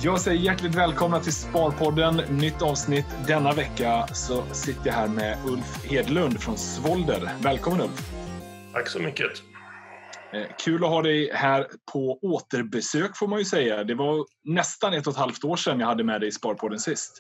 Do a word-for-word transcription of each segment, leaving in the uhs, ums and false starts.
Jag säger hjärtligt välkomna till Sparpodden, nytt avsnitt. Denna vecka så sitter jag här med Ulf Hedlund från Svolder. Välkommen Ulf. Tack så mycket. Kul att ha dig här på återbesök får man ju säga. Det var nästan ett och ett halvt år sedan jag hade med dig i Sparpodden sist.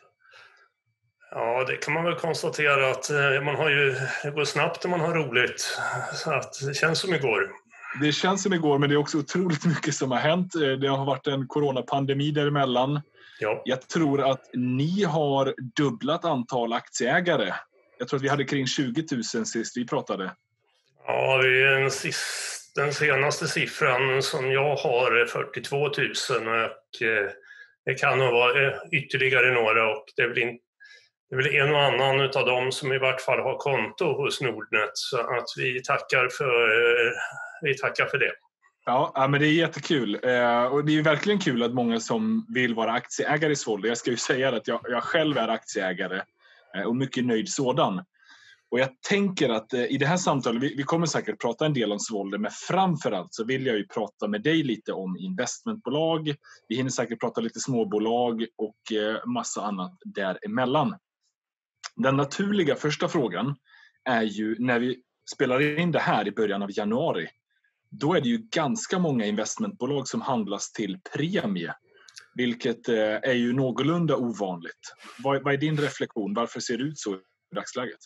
Ja, det kan man väl konstatera att man har ju, det går snabbt när man har roligt. Så att det känns som igår. Det känns som igår, men det är också otroligt mycket som har hänt. Det har varit en coronapandemi däremellan. Ja. Jag tror att ni har dubblat antal aktieägare. Jag tror att vi hade kring tjugo tusen sist vi pratade. Ja, det är en sist, den senaste siffran som jag har är fyrtiotvå tusen och eh, det kan nog vara ytterligare några och det är väl, in, det är väl en och annan av dem som i vart fall har konto hos Nordnet, så att vi tackar för, eh, vi tackar för det. Ja, men det är jättekul. Och det är verkligen kul att många som vill vara aktieägare i Svolder. Jag ska ju säga att jag, jag själv är aktieägare och mycket nöjd sådan. Och jag tänker att i det här samtalet, vi, vi kommer säkert prata en del om Svolder, men framförallt så vill jag ju prata med dig lite om investmentbolag. Vi hinner säkert prata lite småbolag och massa annat däremellan. Den naturliga första frågan är ju när vi spelar in det här i början av januari. Då är det ju ganska många investmentbolag som handlas till premie. Vilket är ju någorlunda ovanligt. Vad, vad är din reflektion? Varför ser det ut så i dagsläget?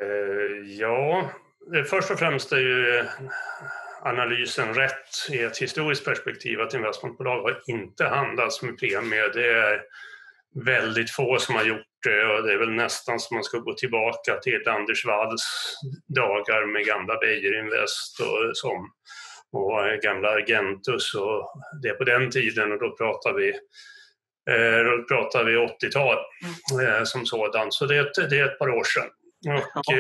Ja, först och främst är ju analysen rätt i ett historiskt perspektiv att investmentbolag har inte handlats med premie. Det är väldigt få som har gjort det och det är väl nästan som man ska gå tillbaka till Anders Walls dagar med gamla Beijer Invest och, som, och gamla Argentus och det på den tiden, och då pratar vi då pratar vi åttiotal eh, som sådant, så det är, ett, det är ett par år sedan. Och,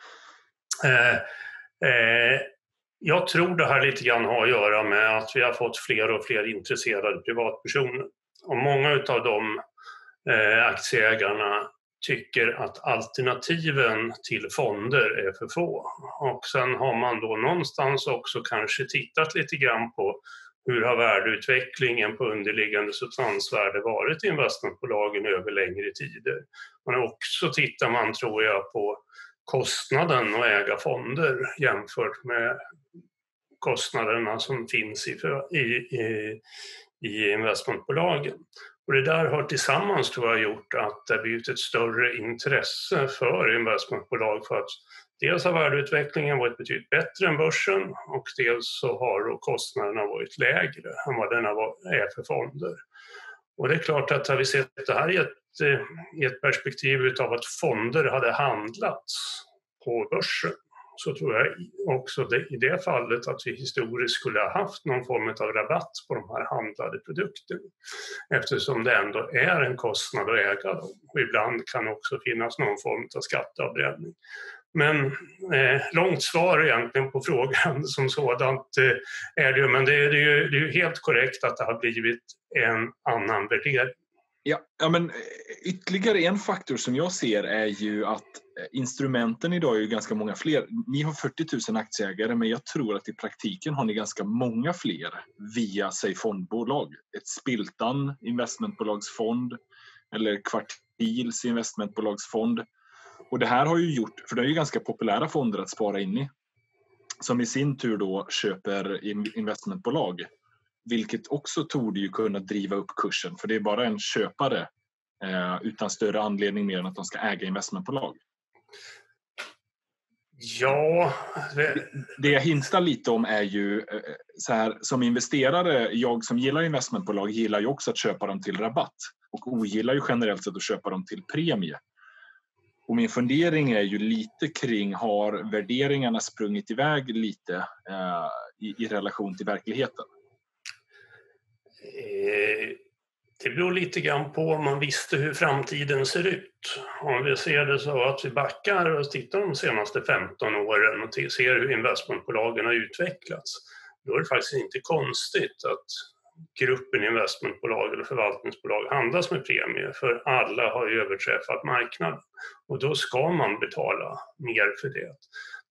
eh, eh, jag tror det här lite grann har att göra med att vi har fått fler och fler intresserade privatpersoner. Och många av de eh, aktieägarna tycker att alternativen till fonder är för få. Och sen har man då någonstans också kanske tittat lite grann på hur har värdeutvecklingen på underliggande substansvärde varit i investmentbolagen över längre tider. Men också tittar man, tror jag, på kostnaden att äga fonder jämfört med kostnaderna som finns i, i, i, i investmentbolagen. Och det där har tillsammans, tror jag, gjort att det har blivit ett större intresse för investmentbolag för att dels har värdeutvecklingen varit betydligt bättre än börsen och dels så har kostnaderna varit lägre än vad den är för fonder. Och det är klart att har vi sett det här i ett, i ett perspektiv av att fonder hade handlats på börsen, så tror jag också det, i det fallet att vi historiskt skulle ha haft någon form av rabatt på de här handlade produkterna. Eftersom det ändå är en kostnad att äga dem. Och ibland kan också finnas någon form av skatteavbränning. Men eh, långt svar egentligen på frågan som sådant eh, är det ju, men det är, det, är ju, det är ju helt korrekt att det har blivit en annan värdering. Ja, ja, men ytterligare en faktor som jag ser är ju att instrumenten idag är ju ganska många fler. Ni har fyrtio tusen aktieägare, men jag tror att i praktiken har ni ganska många fler via sig fondbolag. Ett Spiltan investmentbolagsfond eller Kvartils investmentbolagsfond. Och det här har ju gjort, för det är ju ganska populära fonder att spara in i, som i sin tur då köper investmentbolag. Vilket också torde ju kunna driva upp kursen, för det är bara en köpare eh, utan större anledning mer än att de ska äga investmentbolag. Ja. Det, det jag hintar lite om är ju eh, så här, som investerare, jag som gillar investmentbolag gillar ju också att köpa dem till rabatt och ogillar ju generellt sett att köpa dem till premie. Och min fundering är ju lite kring, har värderingarna sprungit iväg lite eh, i, i relation till verkligheten? Det beror lite grann på om man visste hur framtiden ser ut. Om vi ser det så att vi backar och tittar de senaste femton åren och ser hur investmentbolagen har utvecklats, då är det faktiskt inte konstigt att gruppen investmentbolag eller förvaltningsbolag handlas med premie, för alla har ju överträffat marknaden och då ska man betala mer för det.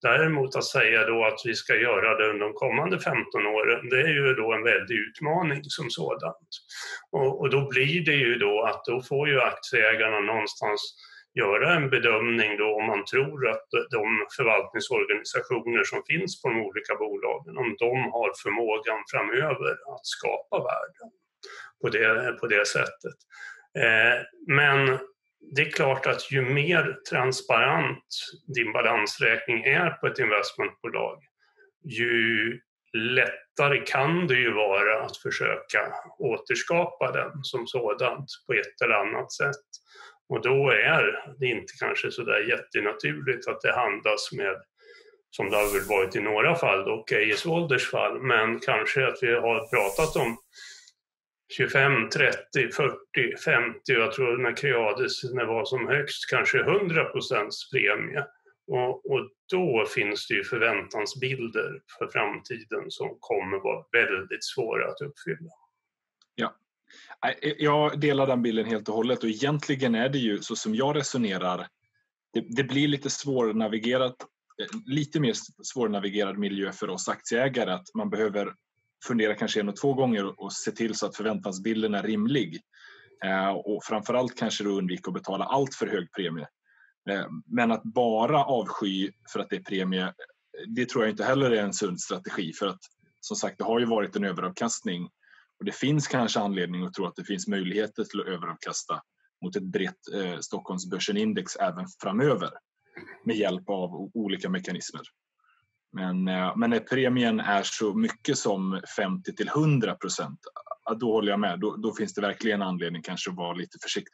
Däremot att säga då att vi ska göra det under de kommande femton åren, det är ju då en väldig utmaning som sådant. Och, och då blir det ju då att då får ju aktieägarna någonstans göra en bedömning då om man tror att de förvaltningsorganisationer som finns på de olika bolagen, om de har förmågan framöver att skapa värden på det, på det sättet. Eh, men det är klart att ju mer transparent din balansräkning är på ett investmentbolag, ju lättare kan det ju vara att försöka återskapa den som sådant på ett eller annat sätt. Och då är det inte kanske så där jättenaturligt att det handlas med, som det har väl varit i några fall, och i Svolders fall, men kanske att vi har pratat om tjugofem, trettio, fyrtio, femtio, jag tror när Creades när det var som högst kanske hundra procents premie. Och, och då finns det ju förväntansbilder för framtiden som kommer vara väldigt svåra att uppfylla. Ja, jag delar den bilden helt och hållet, och egentligen är det ju så som jag resonerar, det, det blir lite svårnavigerat, lite mer svårnavigerad miljö för oss aktieägare, att man behöver fundera kanske en och två gånger och se till så att förväntansbilden är rimlig. Eh, och framförallt kanske då undvika att betala allt för hög premie. Eh, men att bara avsky för att det är premie, det tror jag inte heller är en sund strategi. För att som sagt, det har ju varit en överavkastning. Och det finns kanske anledning att tro att det finns möjligheter till att överavkasta mot ett brett eh, Stockholmsbörsen-index även framöver. Med hjälp av olika mekanismer. Men, men när premien är så mycket som femtio till hundra procent, då håller jag med. Då, då finns det verkligen anledning kanske att vara lite försiktig.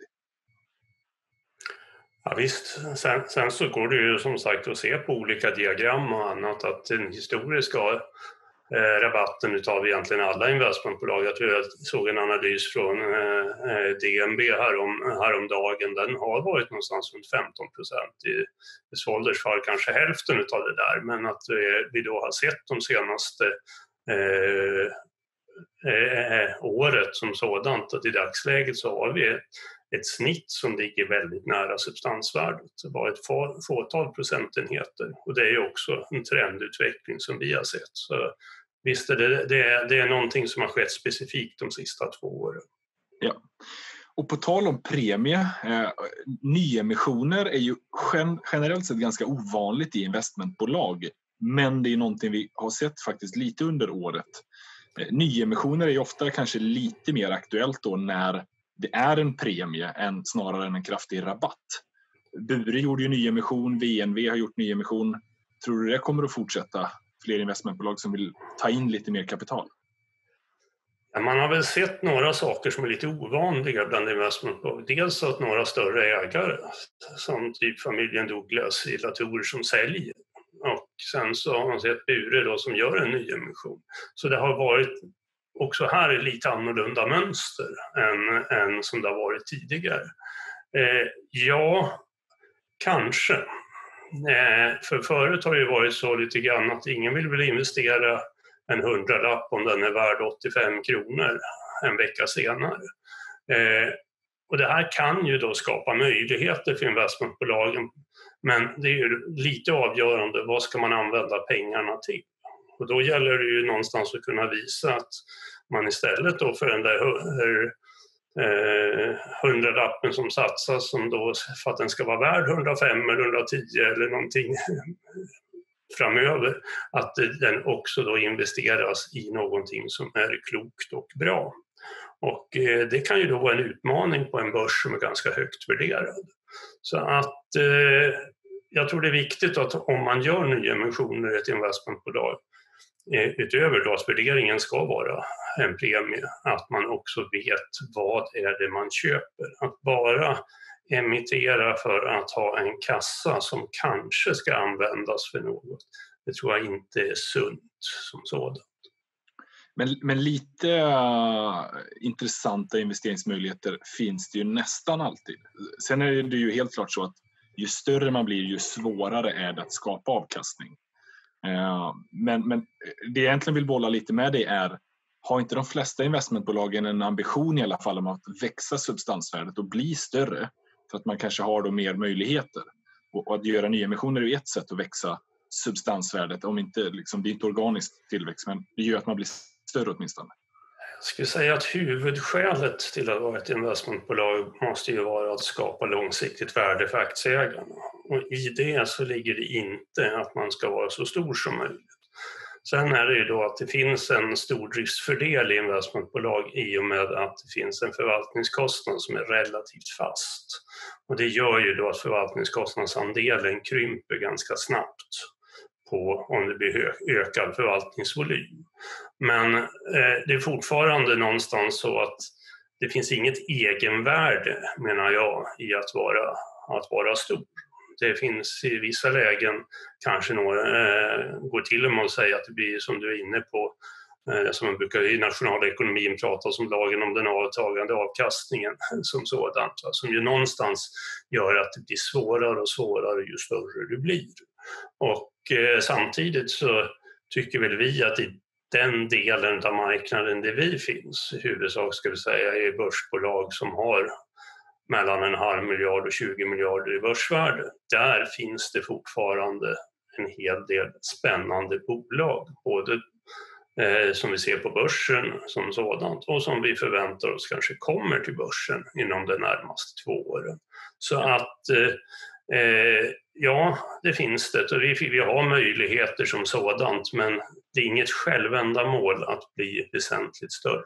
Ja, visst, sen, sen så går det ju som sagt att se på olika diagram och annat att den historiska eh, rabatten utav egentligen alla investmentbolag, jag tror jag såg en analys från eh, D N B härom, häromdagen, den har varit någonstans runt femton procent. I, i Svolders fall kanske hälften utav det där, men att eh, vi då har sett de senaste eh, eh, året som sådant, att i dagsläget så har vi ett, ett snitt som ligger väldigt nära substansvärdet, bara ett få, fåtal procentenheter, och det är ju också en trendutveckling som vi har sett. Så visst, det, det, är, det är någonting som har skett specifikt de sista två åren. Ja. Och på tal om premie, eh, nyemissioner är ju gen, generellt sett ganska ovanligt i investmentbolag, men det är någonting vi har sett faktiskt lite under året. Eh, nyemissioner är ju ofta kanske lite mer aktuellt då när det är en premie än snarare än en kraftig rabatt. Bure gjorde ju nyemission, V N V har gjort nyemission. Tror du det kommer att fortsätta? Fler investmentbolag som vill ta in lite mer kapital? Ja, man har väl sett några saker som är lite ovanliga bland investmentbolag. Dels att några större ägare, som typ familjen Douglas i Latour, som säljer. Och sen så har man sett Bure då som gör en nyemission. Så det har varit också här lite annorlunda mönster än, än som det har varit tidigare. Eh, ja, kanske. Eh, för förut har det ju varit så lite grann att ingen vill väl investera en hundralapp om den är värd åttiofem kronor en vecka senare. Eh, och det här kan ju då skapa möjligheter för investmentbolagen, men det är ju lite avgörande, vad ska man använda pengarna till? Och då gäller det ju någonstans att kunna visa att man istället då för den där eh, hundralappen som satsas, som då för att den ska vara värd hundrafem eller hundratio eller någonting framöver, att den också då investeras i någonting som är klokt och bra. Och eh, det kan ju då vara en utmaning på en börs som är ganska högt värderad. Så att eh, jag tror det är viktigt att om man gör nyemissioner i ett investmentbolag, eh, utöver då att värderingen ska vara en premie, att man också vet vad är det man köper. Att bara emittera för att ha en kassa som kanske ska användas för något, det tror jag inte är sunt som sådant. Men, men lite uh, intressanta investeringsmöjligheter finns det ju nästan alltid. Sen är det ju helt klart så att ju större man blir, ju svårare är det att skapa avkastning. Uh, men, men det jag egentligen vill bolla lite med det är, har inte de flesta investmentbolagen en ambition i alla fall om att växa substansvärdet och bli större? För att man kanske har då mer möjligheter. Och att göra nyemissioner är ju ett sätt att växa substansvärdet, om inte liksom, det är inte organisk tillväxt, men det gör att man blir större åtminstone? Jag skulle säga att huvudskälet till att vara ett investmentbolag måste ju vara att skapa långsiktigt värde för aktieägarna. Och i det så ligger det inte att man ska vara så stor som möjligt. Sen är det ju då att det finns en stor driftsfördel i investmentbolag i och med att det finns en förvaltningskostnad som är relativt fast. Och det gör ju då att förvaltningskostnadsandelen krymper ganska snabbt på om det blir ökad förvaltningsvolym. Men eh, det är fortfarande någonstans så att det finns inget egenvärde, menar jag, i att vara, att vara stor. Det finns i vissa lägen kanske några, eh, går till och med att säga att det blir som du är inne på, eh, som man brukar i nationalekonomin prata om lagen om den avtagande avkastningen som sådant, va, som ju någonstans gör att det blir svårare och svårare ju större det blir. Och eh, samtidigt så tycker väl vi att i den delen av marknaden där vi finns, i huvudsak ska vi säga, är börsbolag som har mellan en halv miljard och tjugo miljarder i börsvärde. Där finns det fortfarande en hel del spännande bolag, både eh, som vi ser på börsen som sådant och som vi förväntar oss kanske kommer till börsen inom de närmaste två åren. Så att eh, ja, det finns det och vi, vi har möjligheter som sådant, men det är inget självändamål att bli väsentligt större.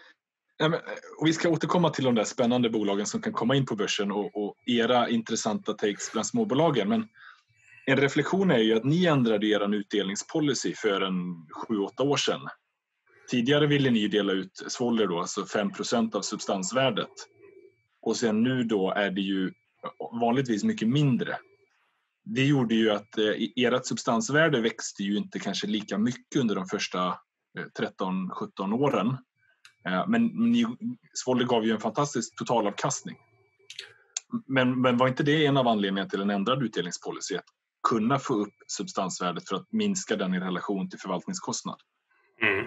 Och vi ska återkomma till de där spännande bolagen som kan komma in på börsen och, och era intressanta takes bland småbolagen. Men en reflektion är ju att ni ändrade er utdelningspolicy för en sju åtta år sedan. Tidigare ville ni dela ut Svolder då, alltså fem procent av substansvärdet. Och sen nu då är det ju vanligtvis mycket mindre. Det gjorde ju att eh, ert substansvärde växte ju inte kanske lika mycket under de första eh, tretton sjutton åren. Men ni, Svolder gav ju en fantastisk totalavkastning. Men, men var inte det en av anledningarna till en ändrad utdelningspolicy? Att kunna få upp substansvärdet för att minska den i relation till förvaltningskostnad? Mm.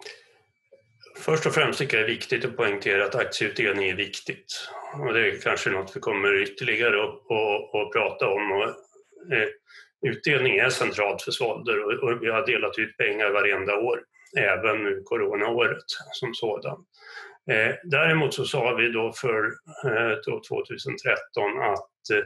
Först och främst tycker jag det är viktigt att poängtera att aktieutdelning är viktigt. Och det är kanske något vi kommer ytterligare att och, och prata om. Och, eh, utdelning är centralt för Svolder och, och vi har delat ut pengar varenda år. Även nu coronaåret som sådan. Eh, däremot så sa vi då för eh, då tjugohundratretton att eh,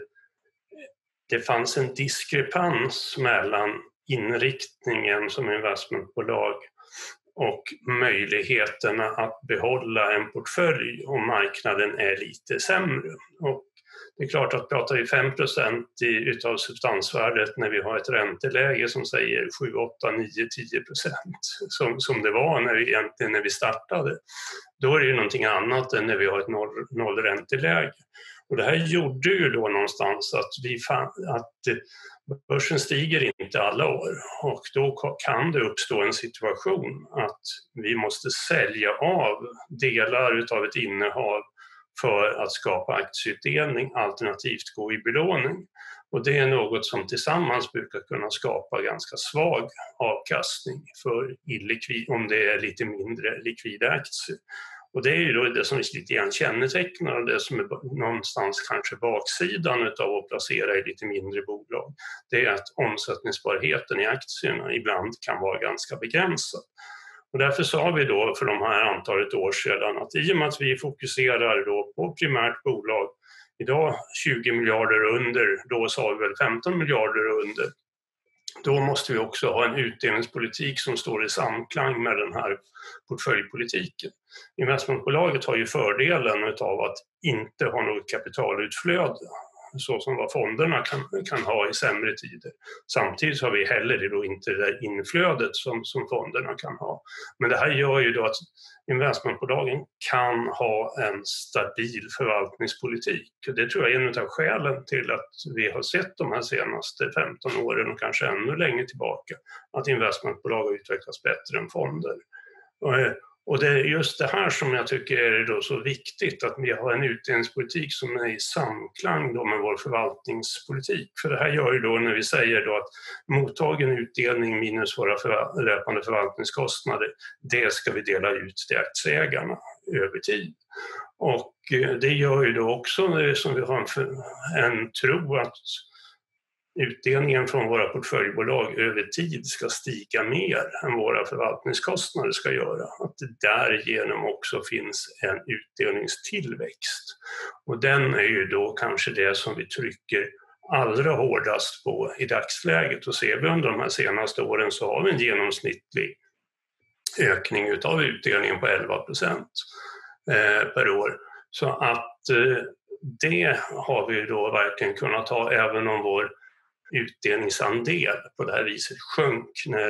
det fanns en diskrepans mellan inriktningen som investmentbolag och möjligheterna att behålla en portfölj om marknaden är lite sämre. Och det är klart att pratar vi fem procent utav substansvärdet när vi har ett ränteläge som säger sju, åtta, nio, tio procent som, som det var när vi, egentligen när vi startade. Då är det ju någonting annat än när vi har ett noll, nollränteläge. Och det här gjorde ju då någonstans att, vi fann, att börsen stiger inte alla år och då kan det uppstå en situation att vi måste sälja av delar utav ett innehav för att skapa aktieutdelning, alternativt gå i belåning. Och det är något som tillsammans brukar kunna skapa ganska svag avkastning för illikvid, om det är lite mindre likvida aktier. Och det är ju då det som lite grann kännetecknar och det som är någonstans kanske baksidan av att placera i lite mindre bolag. Det är att omsättningsbarheten i aktierna ibland kan vara ganska begränsad. Och därför sa vi då för de här antalet år sedan att i och med att vi fokuserar då på primärt bolag, idag tjugo miljarder under, då sa vi väl femton miljarder under, då måste vi också ha en utdelningspolitik som står i samklang med den här portföljpolitiken. Investmentbolaget har ju fördelen av att inte ha något kapitalutflöde, så som vad fonderna kan, kan ha i sämre tider. Samtidigt har vi heller då inte det där inflödet som, som fonderna kan ha. Men det här gör ju då att investmentbolagen kan ha en stabil förvaltningspolitik. Det tror jag är en av skälen till att vi har sett de här senaste femton åren och kanske ännu längre tillbaka att investmentbolag har utvecklats bättre än fonder. Och det är just det här som jag tycker är då så viktigt, att vi har en utdelningspolitik som är i samklang då med vår förvaltningspolitik. För det här gör ju då när vi säger då att mottagen utdelning minus våra förval- löpande förvaltningskostnader, det ska vi dela ut till aktieägarna över tid. Och det gör ju då också som vi har en, en tro att utdelningen från våra portföljbolag över tid ska stiga mer än våra förvaltningskostnader ska göra. Att det därigenom också finns en utdelningstillväxt. Och den är ju då kanske det som vi trycker allra hårdast på i dagsläget. Och ser vi under de här senaste åren så har vi en genomsnittlig ökning utav utdelningen på elva procent per år. Så att det har vi då verkligen kunnat ta även om vår utdelningsandel på det här viset sjönk när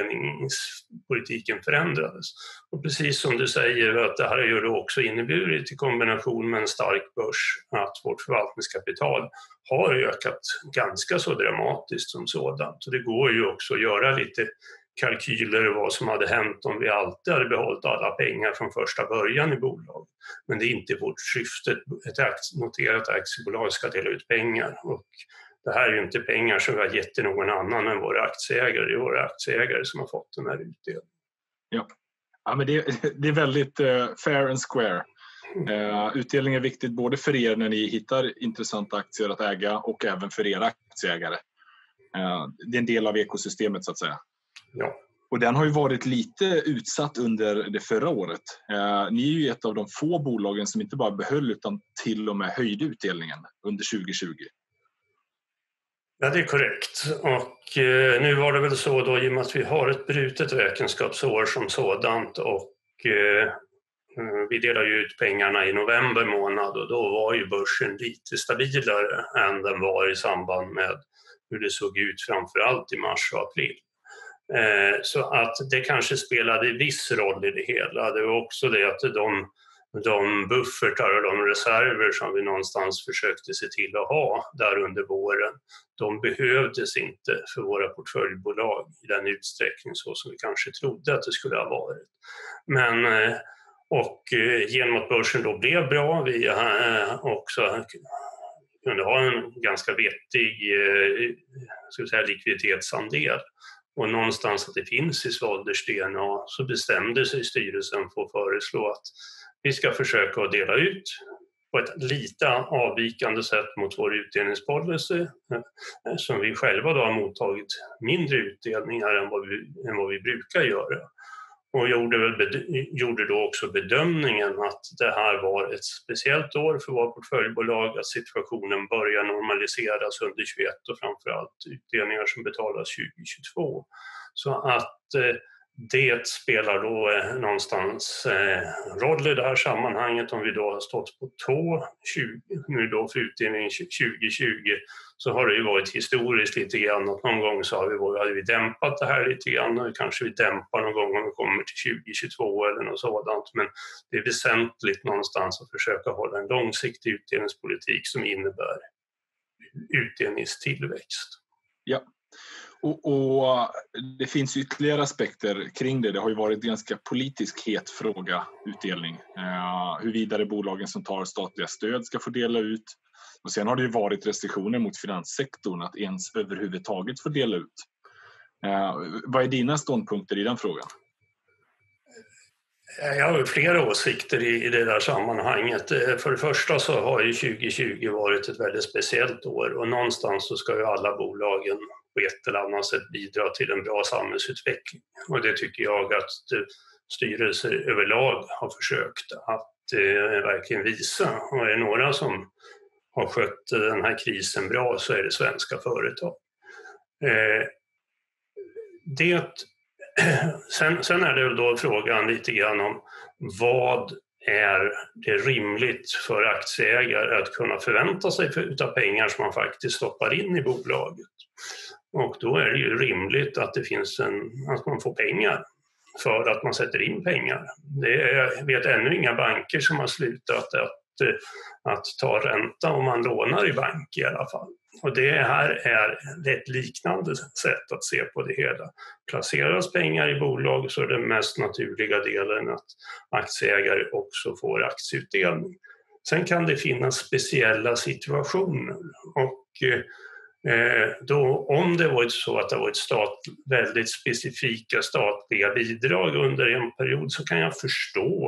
utdelningspolitiken förändrades. Och precis som du säger att det här har ju då också inneburit i kombination med en stark börs att vårt förvaltningskapital har ökat ganska så dramatiskt som sådant. Så det går ju också att göra lite kalkyler och vad som hade hänt om vi alltid hade behållit alla pengar från första början i bolaget. Men det är inte vårt syfte. Ett noterat aktiebolag ska dela ut pengar och det här är ju inte pengar som vi har gett till någon annan än våra aktieägare. Det är våra aktieägare som har fått den här utdelningen. Ja, ja men det, det är väldigt uh, fair and square. Uh, utdelning är viktigt både för er när ni hittar intressanta aktier att äga och även för era aktieägare. Uh, det är en del av ekosystemet så att säga. Ja. Och den har ju varit lite utsatt under det förra året. Uh, ni är ju ett av de få bolagen som inte bara behöll utan till och med höjde utdelningen under tjugo tjugo. Ja, det är korrekt. Och eh, nu var det väl så då i och med att vi har ett brutet räkenskapsår som sådant och eh, vi delar ju ut pengarna i november månad och då var ju börsen lite stabilare än den var i samband med hur det såg ut framförallt i mars och april. Eh, så att det kanske spelade viss roll i det hela. Det var också det att de De buffertar och de reserver som vi någonstans försökte se till att ha där under våren, de behövdes inte för våra portföljbolag i den utsträckning så som vi kanske trodde att det skulle ha varit. Men och genom att börsen då blev bra, vi också kunde ha en ganska vettig ska säga, likviditetsandel. Och någonstans att det finns i Svolders D N A så bestämde sig styrelsen för att föreslå att vi ska försöka att dela ut på ett lite avvikande sätt mot vår utdelningspolicy som vi själva då har mottagit mindre utdelningar än vad vi, än vad vi brukar göra. Och gjorde, väl, gjorde då också bedömningen att det här var ett speciellt år för vårt portföljbolag, att situationen börjar normaliseras under tjugoett och framförallt utdelningar som betalas tjugo tjugotvå. Så att det spelar då eh, någonstans eh, roll i det här sammanhanget. Om vi då har stått på tå tjugo, nu då för utdelningen tjugo tjugo så har det ju varit historiskt lite grann att någon gång så har vi, hade vi dämpat det här lite grann och kanske vi dämpar någon gång om vi kommer till tjugo tjugotvå eller något sådant. Men det är väsentligt någonstans att försöka hålla en långsiktig utdelningspolitik som innebär utdelningstillväxt. Ja. Och, och det finns ytterligare aspekter kring det. Det har ju varit en ganska politisk het fråga, utdelning. Eh, hur vidare bolagen som tar statliga stöd ska få dela ut. Och sen har det ju varit restriktioner mot finanssektorn att ens överhuvudtaget få dela ut. Eh, vad är dina ståndpunkter i den frågan? Jag har flera åsikter i, i det där sammanhanget. För det första så har ju tjugo tjugo varit ett väldigt speciellt år och någonstans så ska ju alla bolagen på ett eller annat sätt bidra till en bra samhällsutveckling. Och det tycker jag att styrelser överlag har försökt att eh, verkligen visa. Och är det några som har skött den här krisen bra så är det svenska företag. Eh, det Sen, sen är det väl då frågan lite grann om vad är det rimligt för aktieägare att kunna förvänta sig för, utav pengar som man faktiskt stoppar in i bolaget. Och då är det ju rimligt att det finns en, att man får pengar för att man sätter in pengar. Det är, jag vet ännu inga banker som har slutat att, att ta ränta om man lånar i bank i alla fall. Och det här är ett liknande sätt att se på det hela. Placeras pengar i bolag så är den mest naturliga delen att aktieägare också får aktieutdelning. Sen kan det finnas speciella situationer och eh, då, om det varit så att det varit stat, väldigt specifika statliga bidrag under en period så kan jag förstå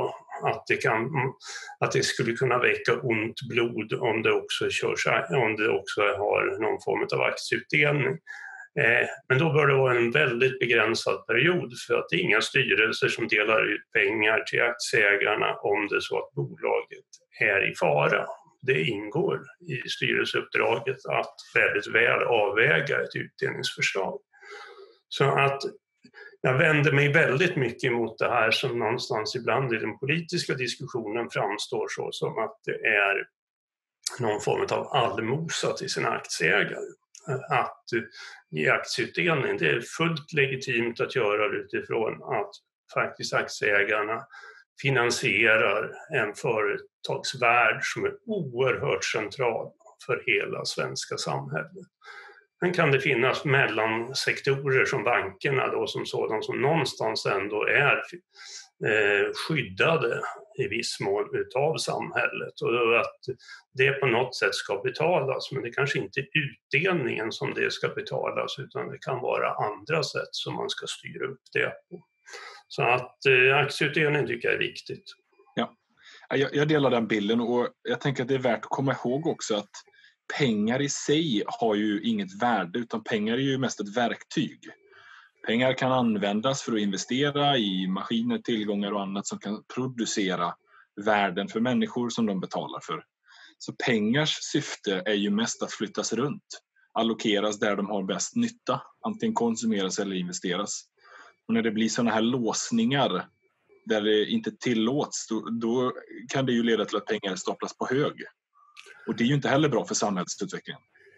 att det, kan, att det skulle kunna väcka ont blod om det också, körs, om det också har någon form av aktieutdelning. Eh, men då bör det vara en väldigt begränsad period, för att det är inga styrelser som delar ut pengar till aktieägarna om det är så att bolaget är i fara. Det ingår i styrelseuppdraget att väldigt väl avväga ett utdelningsförslag. Så att jag vänder mig väldigt mycket emot det här som någonstans ibland i den politiska diskussionen framstår så som att det är någon form av allmosa till sina aktieägare. Att ge aktieutdelning, det är fullt legitimt att göra det utifrån att faktiskt aktieägarna finansierar en företagsvärld som är oerhört central för hela svenska samhället. Sen kan det finnas mellansektorer som bankerna då, som sådant som någonstans ändå är eh, skyddade i viss mån utav samhället, och att det på något sätt ska betalas, men det kanske inte är utdelningen som det ska betalas, utan det kan vara andra sätt som man ska styra upp det på. Så att eh, aktieutdelning tycker jag är viktigt. Ja, jag, jag delar den bilden, och jag tänker att det är värt att komma ihåg också att pengar i sig har ju inget värde, utan pengar är ju mest ett verktyg. Pengar kan användas för att investera i maskiner, tillgångar och annat som kan producera värden för människor som de betalar för. Så pengars syfte är ju mest att flyttas runt, allokeras där de har bäst nytta, antingen konsumeras eller investeras. Och när det blir sådana här låsningar där det inte tillåts, då, då kan det ju leda till att pengar staplas på hög. Och det är ju inte heller bra för samhällsutvecklingen.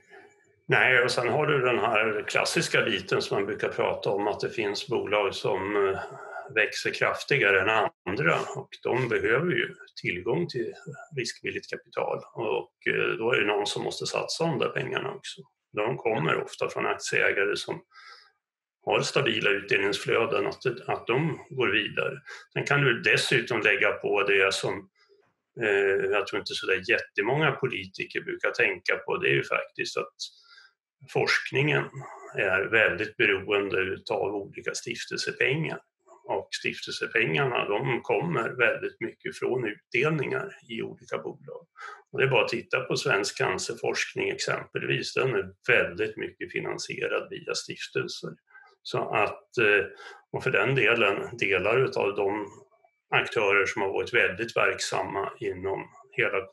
Nej, och sen har du den här klassiska biten som man brukar prata om, att det finns bolag som växer kraftigare än andra, och de behöver ju tillgång till riskvilligt kapital, och då är det någon som måste satsa de där pengarna också. De kommer ofta från aktieägare som har stabila utdelningsflöden, att, att de går vidare. Sen kan du dessutom lägga på det som eh, jag tror inte så där jättemånga politiker brukar tänka på, det är ju faktiskt att forskningen är väldigt beroende av olika stiftelsepengar. Och stiftelsepengarna, de kommer väldigt mycket från utdelningar i olika bolag. Och det är bara att titta på svensk cancerforskning exempelvis, den är väldigt mycket finansierad via stiftelser. Så att, och för den delen, delar av de aktörer som har varit väldigt verksamma inom hela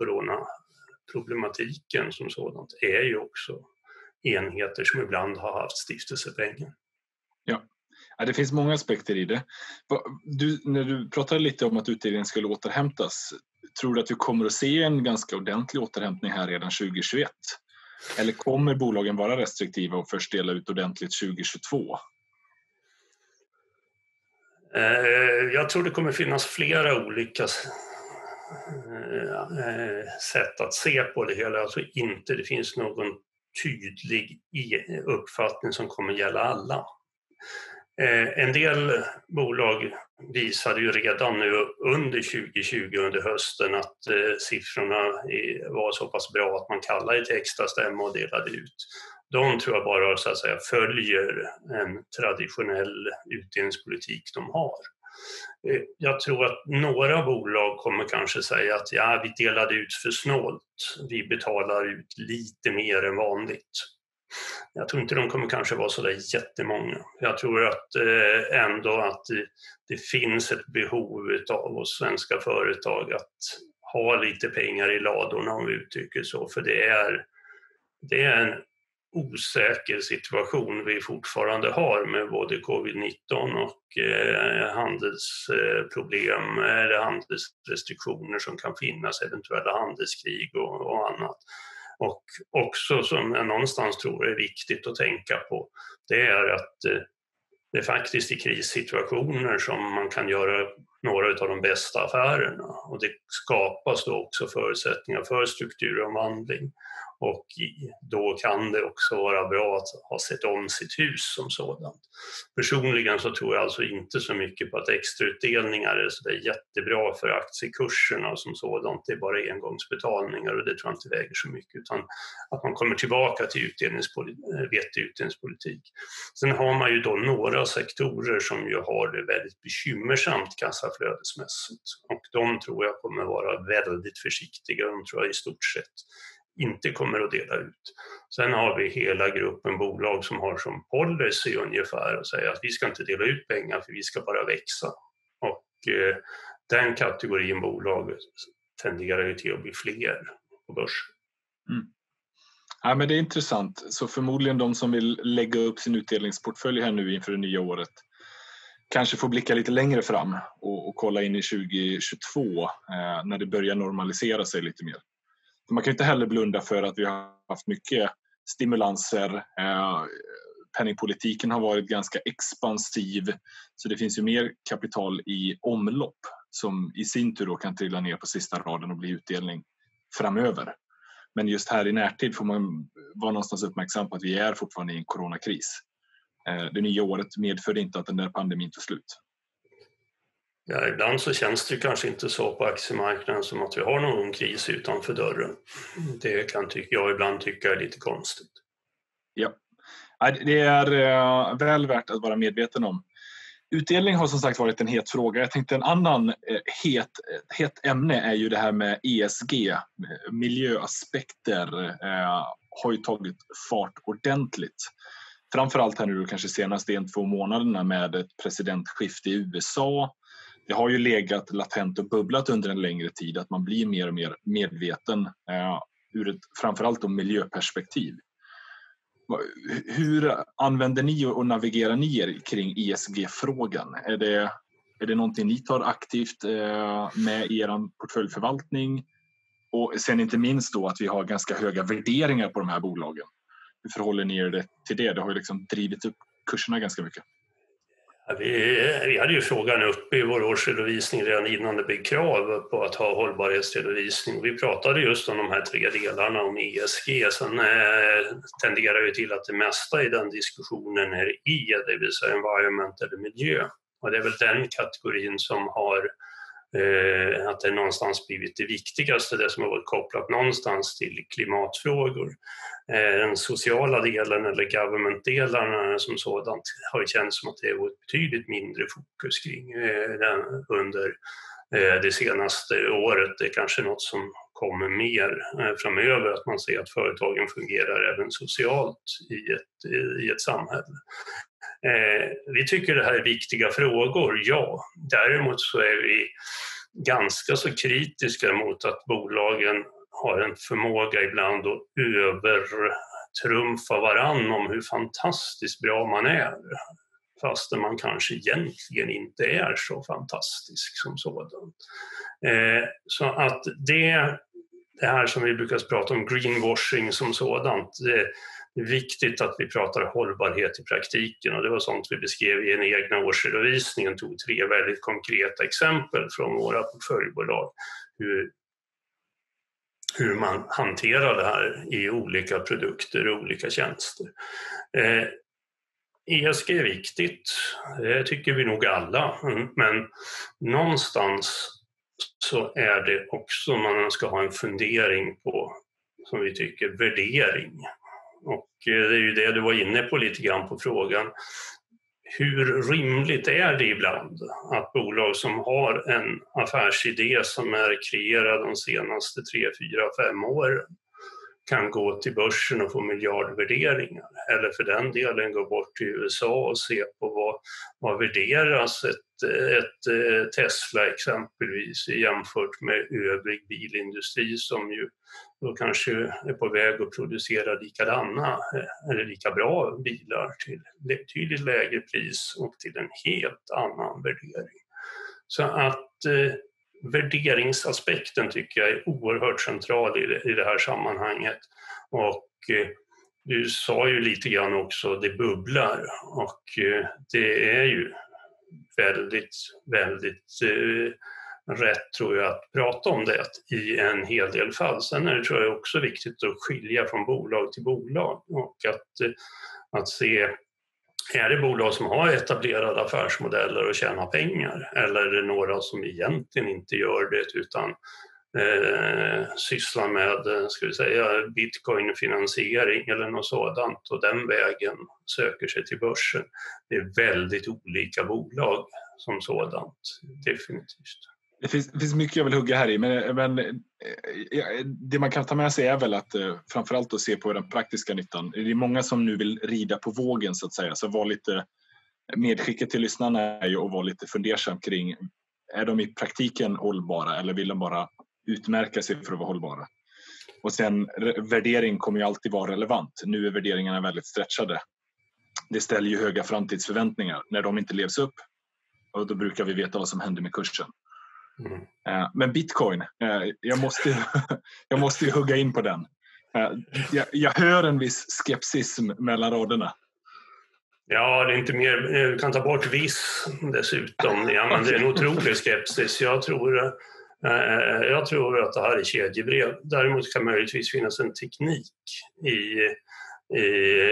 coronaproblematiken som sådant är ju också enheter som ibland har haft stiftelsepengar. Ja, det finns många aspekter i det. Du, när du pratade lite om att utdelningen skulle återhämtas, tror du att vi kommer att se en ganska ordentlig återhämtning här redan tjugohundratjugoett? Eller kommer bolagen vara restriktiva och först dela ut ordentligt tjugohundratjugotvå? Jag tror det kommer finnas flera olika sätt att se på det hela. Alltså inte det finns någon tydlig uppfattning som kommer gälla alla. En del bolag visade ju redan nu under tjugohundratjugo under hösten att siffrorna var så pass bra att man kallade till extra stämma och delade ut. De tror jag bara så att säga följer en traditionell utdelningspolitik de har. Jag tror att några bolag kommer kanske säga att ja, vi delade ut för snålt, vi betalar ut lite mer än vanligt. Jag tror inte de kommer kanske vara så där jättemånga. Jag tror att eh, ändå att det, det finns ett behov av hos svenska företag att ha lite pengar i ladorna, om vi uttrycker så. För det är, det är en osäker situation vi fortfarande har med både covid nitton och eh, handelsproblem eh, eller handelsrestriktioner som kan finnas, eventuella handelskrig och, och annat. Och också som jag någonstans tror är viktigt att tänka på, det är att eh, det är faktiskt i krissituationer som man kan göra några av de bästa affärerna, och det skapas då också förutsättningar för strukturomvandling. Och då kan det också vara bra att ha sett om sitt hus som sådant. Personligen så tror jag alltså inte så mycket på att extrautdelningar är så där jättebra för aktiekurserna som sådant. Det är bara engångsbetalningar och det tror jag inte väger så mycket, utan att man kommer tillbaka till utdelningspolitik, vettig utdelningspolitik. Sen har man ju då några sektorer som ju har det väldigt bekymmersamt kassaflödesmässigt. Och de tror jag kommer vara väldigt försiktiga. De tror jag i stort sett inte kommer att dela ut. Sen har vi hela gruppen bolag som har som policy ungefär och säger att vi ska inte dela ut pengar för vi ska bara växa. Och eh, den kategorin bolag tenderar ju till att bli fler på börsen. Mm. Ja, men det är intressant. Så förmodligen de som vill lägga upp sin utdelningsportfölj här nu inför det nya året kanske får blicka lite längre fram och, och kolla in i tjugohundratjugotvå eh, när det börjar normalisera sig lite mer. Man kan inte heller blunda för att vi har haft mycket stimulanser. Eh, penningpolitiken har varit ganska expansiv, så det finns ju mer kapital i omlopp som i sin tur då kan trilla ner på sista raden och bli utdelning framöver. Men just här i närtid får man vara någonstans uppmärksam på att vi är fortfarande i en coronakris. Det nya året medför inte att den där pandemin tar slut. Ja, ibland så känns det kanske inte så på aktiemarknaden som att vi har någon kris utanför dörren. Det kan tycka, jag ibland tycka är lite konstigt. Ja, det är väl värt att vara medveten om. Utdelning har som sagt varit en het fråga. Jag tänkte en annan het, het ämne är ju det här med E S G. Miljöaspekter eh, har ju tagit fart ordentligt. Framförallt här nu kanske senaste en, två månaderna med ett presidentskifte i U S A. Det har ju legat latent och bubblat under en längre tid att man blir mer och mer medveten eh, ur ett framförallt om miljöperspektiv. Hur använder ni och navigerar ni er kring E S G-frågan? Är det, är det någonting ni tar aktivt eh, med i er portföljförvaltning? Och sen inte minst då att vi har ganska höga värderingar på de här bolagen. Hur förhåller ni er till det? Det har ju liksom drivit upp kurserna ganska mycket. Ja, vi, vi hade ju frågan uppe i vår årsredovisning redan innan det blev krav på att ha hållbarhetsredovisning. Vi pratade just om de här tre delarna om E S G. Sen eh, tenderar ju till att det mesta i den diskussionen är E, det vill säga environment eller miljö. Och det är väl den kategorin som har eh, att det någonstans blivit det viktigaste, det som har varit kopplat någonstans till klimatfrågor. Den sociala delen eller government-delarna som sådant har känts som att det är ett betydligt mindre fokus kring den under det senaste året. Det är kanske något som kommer mer framöver, att man ser att företagen fungerar även socialt i ett, i ett samhälle. Vi tycker det här är viktiga frågor, ja. Däremot så är vi ganska så kritiska mot att bolagen har en förmåga ibland att övertrumfa varann om hur fantastiskt bra man är, fast man kanske egentligen inte är så fantastisk som sådan. Eh, så att det, det här som vi brukar prata om, greenwashing som sådant, det är viktigt att vi pratar hållbarhet i praktiken, och det var sånt vi beskrev i en egna årsredovisningen, tog tre väldigt konkreta exempel från våra portföljbolag, hur hur man hanterar det här i olika produkter och olika tjänster. Eh, E S G är viktigt, det tycker vi nog alla, men någonstans så är det också man ska ha en fundering på, som vi tycker, värdering. Och det är ju det du var inne på lite grann på frågan. Hur rimligt är det ibland att bolag som har en affärsidé som är kreerad de senaste tre, fyra, fem åren kan gå till börsen och få miljardvärderingar, eller för den delen gå bort till U S A och se på vad, vad värderas ett, ett Tesla exempelvis jämfört med övrig bilindustri som ju då kanske är på väg att producera likadana eller lika bra bilar till betydligt lägre pris och till en helt annan värdering. Så att eh, värderingsaspekten tycker jag är oerhört central i det, i det här sammanhanget. Och eh, du sa ju lite grann också, det bubblar, och eh, det är ju väldigt, väldigt eh, rätt tror jag att prata om det i en hel del fall. Sen är det tror jag också viktigt att skilja från bolag till bolag och att, att se, är det bolag som har etablerade affärsmodeller och tjänar pengar, eller är det några som egentligen inte gör det utan eh, sysslar med, ska vi säga, bitcoinfinansiering eller något sådant och den vägen söker sig till börsen. Det är väldigt olika bolag som sådant, definitivt. Det finns, det finns mycket jag vill hugga här i, men, men det man kan ta med sig är väl att framförallt att se på den praktiska nyttan. Det är många som nu vill rida på vågen så att säga, så var lite medskicket till lyssnarna är ju att vara lite fundersam kring, är de i praktiken hållbara eller vill de bara utmärka sig för att vara hållbara? Och sen värdering kommer ju alltid vara relevant. Nu är värderingarna väldigt stretchade. Det ställer ju höga framtidsförväntningar. När de inte levs upp, och då brukar vi veta vad som händer med kursen. Mm. Men Bitcoin, jag måste, jag måste ju hugga in på den. Jag, jag hör en viss skepsism mellan raderna. Ja, det är inte mer, du kan ta bort viss dessutom. Ja, men det är en otrolig skepsis. Jag tror, jag tror att det här är kedjebrev. Däremot kan möjligtvis finnas en teknik i, i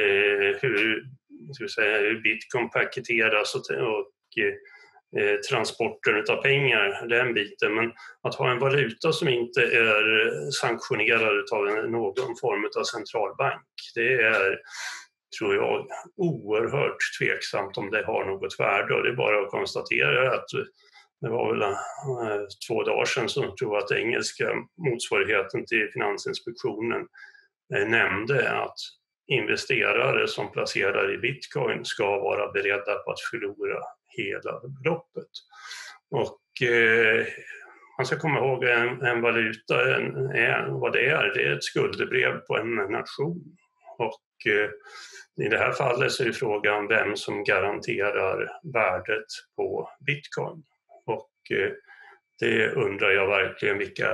hur, ska vi säga, hur Bitcoin paketeras och, och eh, transporten av pengar, den biten. Men att ha en valuta som inte är sanktionerad av någon form av centralbank, det är, tror jag, oerhört tveksamt om det har något värde. Och det är bara att konstatera att det var väl eh, två dagar sedan som jag tror att engelska motsvarigheten till Finansinspektionen eh, nämnde att investerare som placerar i Bitcoin ska vara beredda på att förlora hela beloppet. Och eh, man ska komma ihåg en, en valuta, en, en, vad det är, det är ett skuldebrev på en nation. Och eh, i det här fallet så är frågan vem som garanterar värdet på Bitcoin. Och eh, det undrar jag verkligen vilka,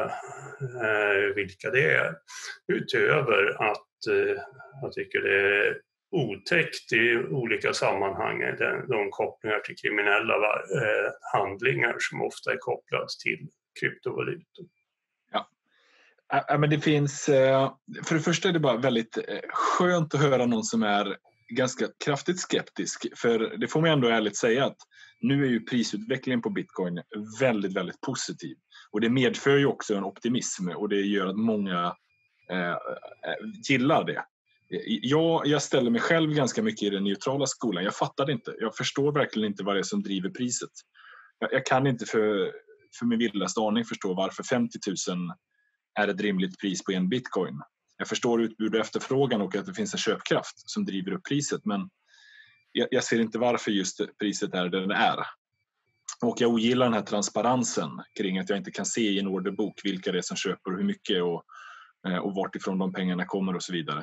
eh, vilka det är. Utöver att eh, jag tycker det är otäckt i olika sammanhang, de, de kopplingar till kriminella eh, handlingar som ofta är kopplade till kryptovalutor. Ja. Ja, men det finns, för det första är det bara väldigt skönt att höra någon som är ganska kraftigt skeptisk, för det får man ändå ärligt säga att nu är ju prisutvecklingen på Bitcoin väldigt, väldigt positiv, och det medför ju också en optimism, och det gör att många eh, gillar det. Jag, jag ställer mig själv ganska mycket i den neutrala skolan. Jag fattar det inte. Jag förstår verkligen inte vad det är som driver priset. Jag, jag kan inte för, för min vildaste aning förstå varför femtio tusen är ett rimligt pris på en bitcoin. Jag förstår utbud och efterfrågan och att det finns en köpkraft som driver upp priset, men jag, jag ser inte varför just priset är där det är. Och jag ogillar den här transparensen kring att jag inte kan se i en orderbok vilka det är som köper och hur mycket och, och vart ifrån de pengarna kommer och så vidare.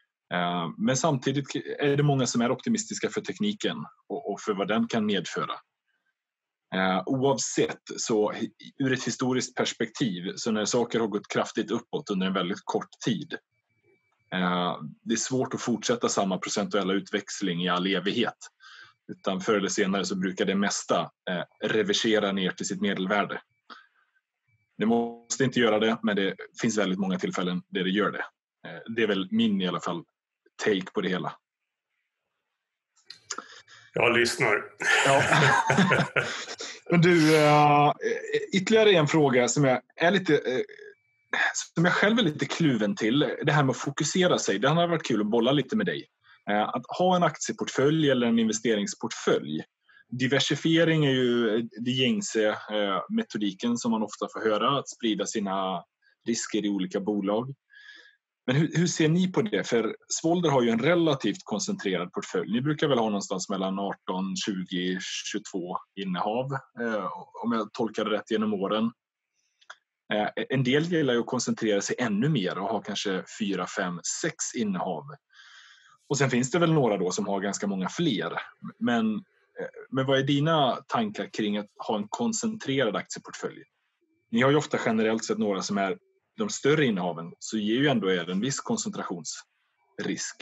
Men samtidigt är det många som är optimistiska för tekniken och för vad den kan medföra. Oavsett, så ur ett historiskt perspektiv, så när saker har gått kraftigt uppåt under en väldigt kort tid, det är svårt att fortsätta samma procentuella utväxling i all evighet. Utan förr eller senare så brukar det mesta reversera ner till sitt medelvärde. Det måste inte göra det, men det finns väldigt många tillfällen där det gör det. Det är väl min i alla fall take på det hela. Jag lyssnar. Ja. Men du, ytterligare en fråga som jag är lite, som jag själv är lite kluven till. Det här med att fokusera sig. Det har varit kul att bolla lite med dig. Att ha en aktieportfölj eller en investeringsportfölj. Diversifiering är ju det gängse metodiken som man ofta får höra. Att sprida sina risker i olika bolag. Men hur, hur ser ni på det? För Svolder har ju en relativt koncentrerad portfölj. Ni brukar väl ha någonstans mellan arton, tjugo, tjugotvå innehav, eh, om jag tolkar det rätt genom åren. Eh, en del gillar ju att koncentrera sig ännu mer och ha kanske fyra, fem, sex innehav. Och sen finns det väl några då som har ganska många fler. Men, eh, men vad är dina tankar kring att ha en koncentrerad aktieportfölj? Ni har ju ofta generellt sett några som är de större innehaven, så ger ju ändå er en viss koncentrationsrisk.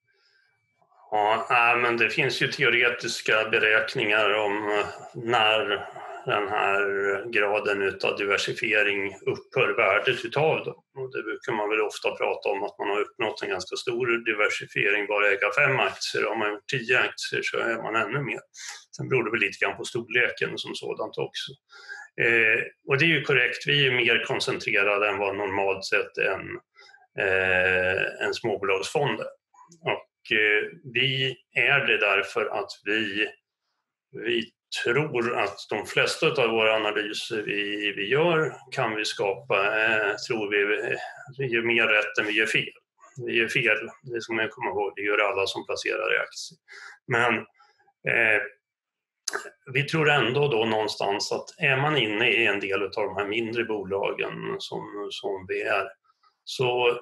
Ja, men det finns ju teoretiska beräkningar om när den här graden av diversifiering upphör värdet utav dem. Och det brukar man väl ofta prata om, att man har uppnått en ganska stor diversifiering, bara äga fem aktier. Om man har tio aktier så är man ännu mer. Sen beror det väl lite grann på storleken som sådant också. Eh, och det är ju korrekt, vi är mer koncentrerade än vad normalt sett en, eh, en småbolagsfond är. Och eh, vi är det därför att vi, vi tror att de flesta av våra analyser vi, vi gör kan vi skapa, eh, tror vi, vi gör mer rätt än vi gör fel. Vi gör fel, det ska man komma ihåg, det gör alla som placerar i aktier. Men eh, vi tror ändå då någonstans att är man inne i en del av de här mindre bolagen som, som vi är, så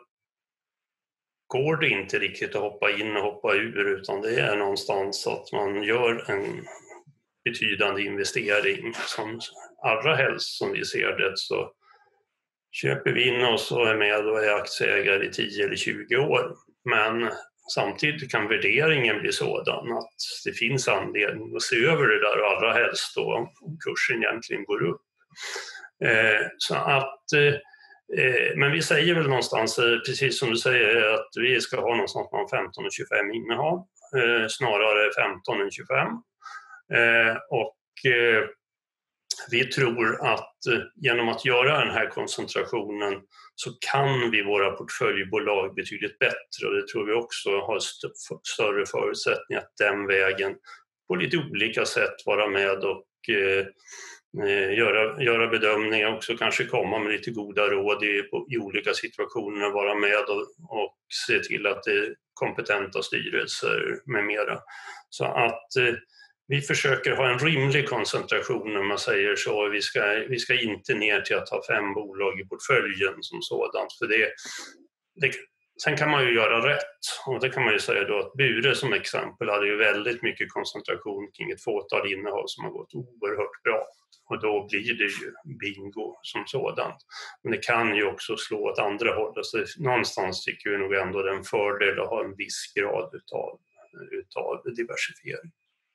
går det inte riktigt att hoppa in och hoppa ur, utan det är någonstans att man gör en betydande investering. Som allra helst som vi ser det så köper vi in oss och är med och är aktieägare i tio eller tjugo år. Men samtidigt kan värderingen bli sådan att det finns anledning att se över det där, och allra helst då om kursen egentligen går upp. Eh, så att, eh, men vi säger väl någonstans, precis som du säger, att vi ska ha någonstans mellan femton och tjugofem innehav, eh, snarare femton än tjugofem. Eh, och eh, vi tror att eh, genom att göra den här koncentrationen så kan vi våra portföljbolag betydligt bättre, och det tror vi också har st- större förutsättningar att den vägen på lite olika sätt vara med och eh, göra, göra bedömningar, också kanske komma med lite goda råd i, i olika situationer, vara med och, och se till att det är kompetenta styrelser med mera. Så att eh, vi försöker ha en rimlig koncentration, om man säger så. Vi ska, vi ska inte ner till att ha fem bolag i portföljen som sådant. För det, det, sen kan man ju göra rätt. Och det kan man ju säga då att Bure som exempel hade ju väldigt mycket koncentration kring ett fåtal innehav som har gått oerhört bra. Och då blir det ju bingo som sådant. Men det kan ju också slå åt andra håll. Så någonstans tycker vi nog ändå den fördel att ha en viss grad utav, utav diversifiering.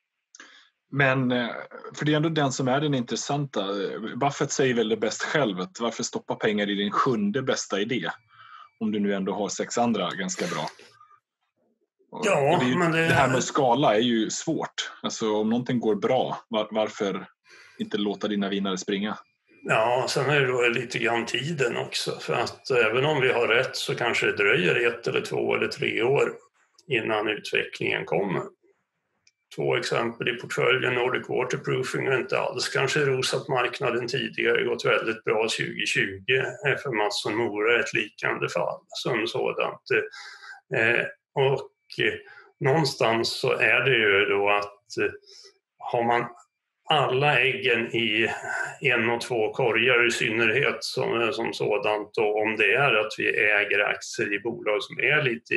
Men, för det är ändå den som är den intressanta. Buffett säger väl det bäst själv, att varför stoppa pengar i din sjunde bästa idé? Om du nu ändå har sex andra ganska bra. Ja, och det, ju, men det... det här med att skala är ju svårt. Alltså om någonting går bra, var, varför inte låta dina vinnare springa? Ja, sen är det då lite grann tiden också. För att även om vi har rätt så kanske det dröjer ett eller två eller tre år innan utvecklingen kommer. Två exempel i portföljen. Nordic Waterproofing har inte alls kanske rosat marknaden tidigare, gått väldigt bra tjugo tjugo. F M Mattsson Mora är ett liknande fall som sådant. Eh, och eh, någonstans så är det ju då att eh, har man alla äggen i en och två korgar i synnerhet som, som sådant, och om det är att vi äger aktier i bolag som är lite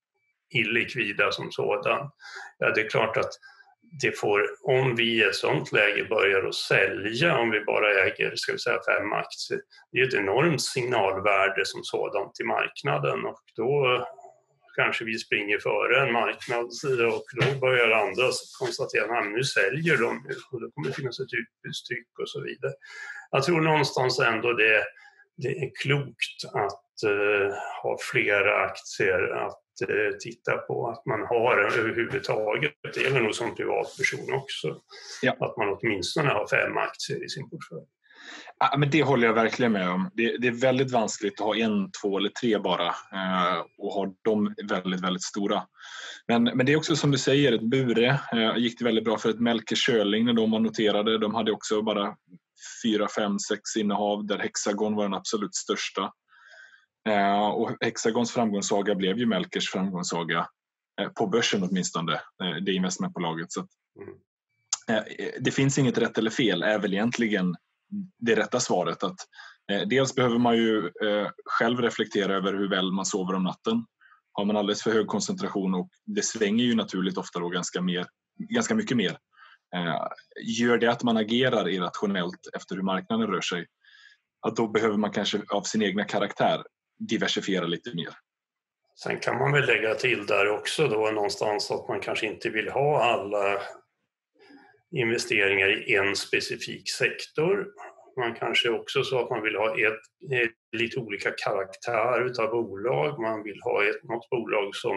illikvida som sådan, ja det är klart att det får, om vi i ett sådant läge börjar att sälja, om vi bara äger ska vi säga fem aktier, det är ett enormt signalvärde som sådant till marknaden, och då kanske vi springer före en marknad och då börjar andra konstatera att nu säljer de och då kommer det finnas ett utbudstryck och så vidare. Jag tror någonstans ändå det, det är klokt att uh, ha flera aktier att uh, titta på, att man har överhuvudtaget, det gäller nog som privatperson också, ja. Att man åtminstone har fem aktier i sin portfölj. Ja, men det håller jag verkligen med om. Det, det är väldigt vanskligt att ha en, två eller tre bara eh, och ha dem väldigt, väldigt stora. Men, men det är också som du säger, ett Bure eh, gick det väldigt bra för ett Melker Schörling när de var noterade. De hade också bara fyra, fem, sex innehav där Hexagon var den absolut största. Eh, och Hexagons framgångssaga blev ju Melkers framgångssaga eh, på börsen åtminstone, eh, det investmentbolaget. Så att, eh, det finns inget rätt eller fel, är väl egentligen det rätta svaret. Att eh, dels behöver man ju eh, själv reflektera över hur väl man sover om natten. Har man alldeles för hög koncentration, och det svänger ju naturligt ofta då ganska, mer, ganska mycket mer. Eh, gör det att man agerar irrationellt efter hur marknaden rör sig, att då behöver man kanske av sin egna karaktär diversifiera lite mer. Sen kan man väl lägga till där också då någonstans att man kanske inte vill ha alla investeringar i en specifik sektor. Man kanske också så att man vill ha ett, ett, lite olika karaktär utav bolag. Man vill ha ett, något bolag som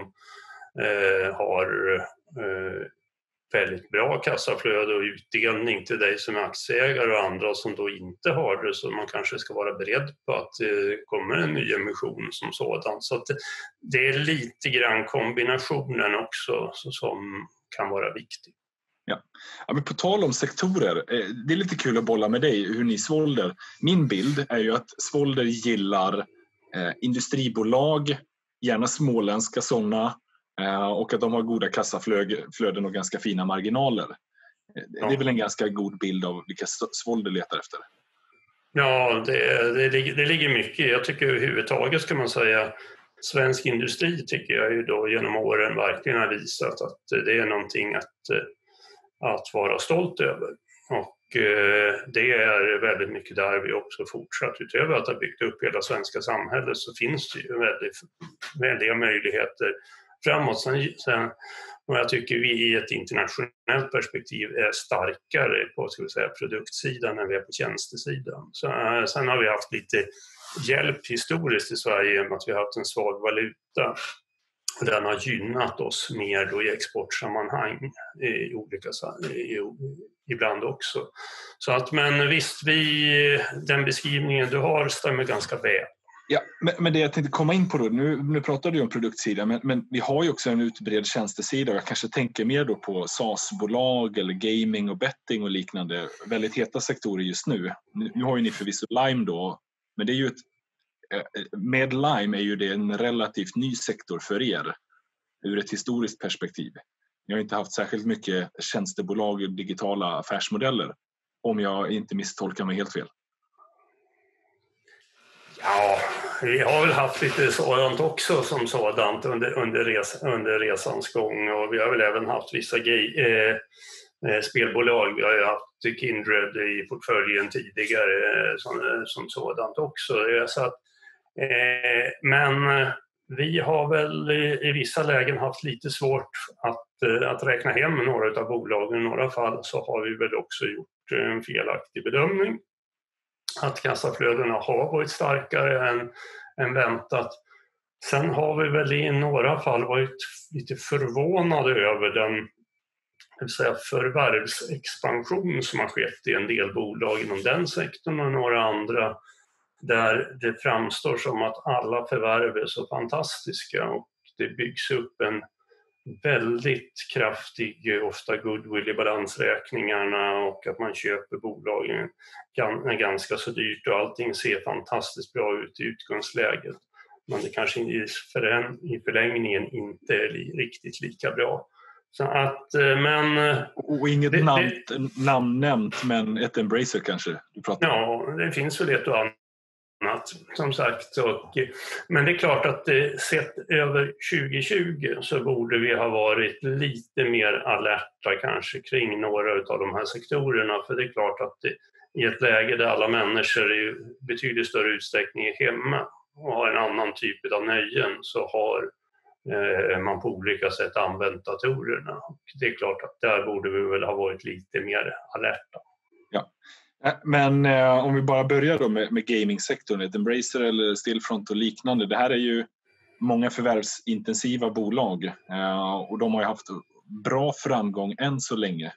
eh, har eh, väldigt bra kassaflöde och utdelning till dig som aktieägare, och andra som då inte har det, så man kanske ska vara beredd på att det kommer en ny emission som sådan. Så att det, det är lite grann kombinationen också som kan vara viktig. Ja. Ja, men på tal om sektorer, det är lite kul att bolla med dig hur ni Svolder. Min bild är ju att Svolder gillar eh, industribolag, gärna småländska sådana, eh, och att de har goda kassaflöden och ganska fina marginaler. Ja. Det är väl en ganska god bild av vilka Svolder letar efter. Ja, det, det, ligger, det ligger mycket. Jag tycker överhuvudtaget ska man säga svensk industri tycker jag ju då genom åren verkligen har visat att det är någonting att, att vara stolt över. Och eh, det är väldigt mycket där vi också fortsatt. Utöver att ha byggt upp hela svenska samhället så finns det ju väldigt, väldiga möjligheter framåt. Sen, sen, och jag tycker vi i ett internationellt perspektiv är starkare på ska vi säga, produktsidan än vi är på tjänstesidan. Så, äh, sen har vi haft lite hjälp historiskt i Sverige genom att vi har haft en svag valuta. Den har gynnat oss mer då i exportsammanhang i olika, i, ibland också. Så att, men visst, vi, den beskrivningen du har stämmer ganska väl. Ja, men, men det jag tänkte komma in på då, nu, nu pratar du om produktsidan, men, men vi har ju också en utbredd tjänstesida och jag kanske tänker mer då på SaaS-bolag eller gaming och betting och liknande, väldigt heta sektorer just nu. Nu, nu har ju ni förvisso Lime då, men det är ju ett, med Lime är ju det en relativt ny sektor för er ur ett historiskt perspektiv. Ni har inte haft särskilt mycket tjänstebolag och digitala affärsmodeller, om jag inte misstolkar mig helt fel. Ja, vi har väl haft lite sådant också som sådant under, under, res, under resans gång och vi har väl även haft vissa gay, eh, spelbolag. Vi har ju haft Kindred i portföljen tidigare eh, som, som sådant också. Så att, eh, men vi har väl i, i vissa lägen haft lite svårt att, eh, att räkna hem några av bolagen. I några fall så har vi väl också gjort en felaktig bedömning. Att kassaflödena har varit starkare än, än väntat. Sen har vi väl i några fall varit lite förvånade över den vill säga, förvärvsexpansion som har skett i en del bolag inom den sektorn och några andra där det framstår som att alla förvärv är så fantastiska och det byggs upp en väldigt kraftig, ofta goodwill i balansräkningarna och att man köper bolagen är ganska så dyrt och allting ser fantastiskt bra ut i utgångsläget. Men det kanske i förlängningen inte är riktigt lika bra. Så att, men... Och inget det, namn, det, namn nämnt, men ett Embracer kanske du pratar om. Ja, det finns väl ett och annat. Som sagt, och, men det är klart att det, sett över tjugo tjugo så borde vi ha varit lite mer alerta kanske kring några av de här sektorerna, för det är klart att det, i ett läge där alla människor i betydligt större utsträckning är hemma och har en annan typ av nöjen så har eh, man på olika sätt använt datorerna. Och det är klart att där borde vi väl ha varit lite mer alerta. Ja. Men eh, om vi bara börjar då med, med gamingsektorn, ett Embracer eller Stillfront och liknande. Det här är ju många förvärvsintensiva bolag eh, och de har ju haft bra framgång än så länge.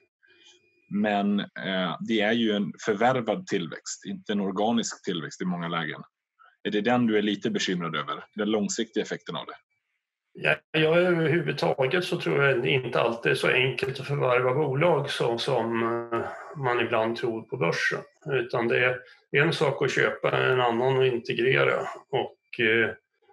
Men eh, det är ju en förvärvad tillväxt, inte en organisk tillväxt i många lägen. Är det den du är lite bekymrad över, den långsiktiga effekten av det? Ja, jag överhuvudtaget så tror jag inte alltid är så enkelt att förvärva bolag så, som man ibland tror på börsen. Utan det är en sak att köpa, en annan att integrera. Och eh,